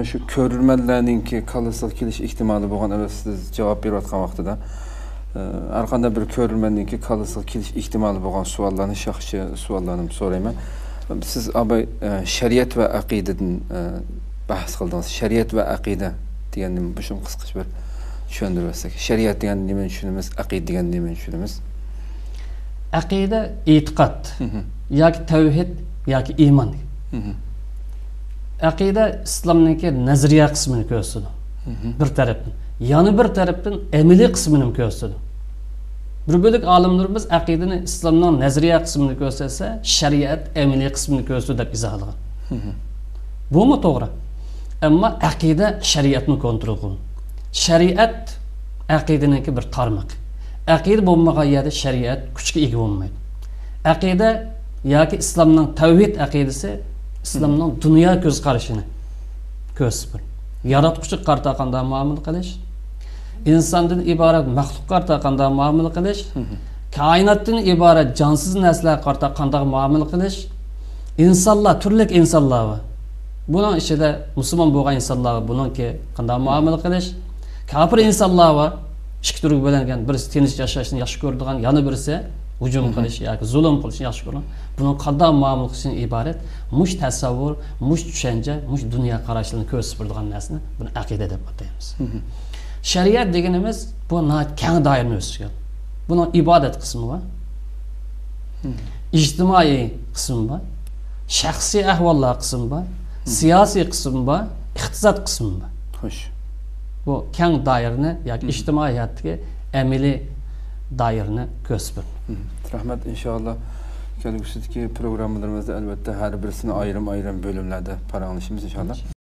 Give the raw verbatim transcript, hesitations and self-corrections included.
Ama şu körülmenlerinki kalırsal keliş ihtimali bo'lgan evet siz cevap berayotgan vaqtida har qanday bir körülmenninki kalırsal kelish ihtimoli bo'lgan savollarni shaxsiy savollarim so'rayman. Siz abay shariat va aqidadan bahs qildingiz. Shariat va aqida deganni bu shum qisqacha bir tushuntirib bersak. Shariat deganni nima tushunamiz, aqida deganni nima tushunamiz? Aqida e'tiqod yoki tavhid yoki iymon. Aqida islomniki nazariya qismini ko'rsatadi. Bir tarafdan. Yana bir tarafdan amaliy qismini ko'rsatadi. Bir bölük alimlerimiz aqidani islomning nazariya qismini ko'rsatsa, shariat amaliy qismini ko'rsatadi deb izohlagan. Bu mu to'g'ri? Ammo aqida shariatni kontrol qiladi. Shariat aqidaniki bir tarmoq. Aqida bo'lmagan yerda shariat kuchga ega bo'lmaydi. Aqida yoki islomning tavhid aqidasi islomning dunyo ko'z qarashini ko'rsatadi. Yaratquchi qarta qanday muomala qilish, insondan iborat maxluqlar qanday muomala qilish, koinotdan iborat jonsiz narsalar qarta qanday muomala qilish, insonlar turli insonlar bor. Buning ichida musulmon bo'lgan insonlar buningki qanday muomala qilish, kafir insonlar bor. Ikki turga bo'lingan, birisi tinch yashashni yaxshi ko'radigan, yana birisi hujum qilish yoki zulm qilishni yaxshi ko'radi. Buning qanday muomala qilishdan iborat mush tasavvur, mush tushuncha, mush dunyo qarashini ko'rsatadigan narsani buni aqida deb ataymiz. Shariat deganimiz bu keng doirani o'sgan. Buning ibodat qismi bor. Ijtimoiy qismi bor. Shaxsiy ahvollar qismi bor. Siyosiy qismi bor, iqtisod qismi bor. Xo'sh. Bu keng doirani yoki ijtimoiy hayotdagi amaliy doirani ko'rsatadi. Rahmat, inshaalloh kelgusidagi programmalarımızda elbette her birisini ayrım ayrım bölümlerde paranlaşımız inşallah.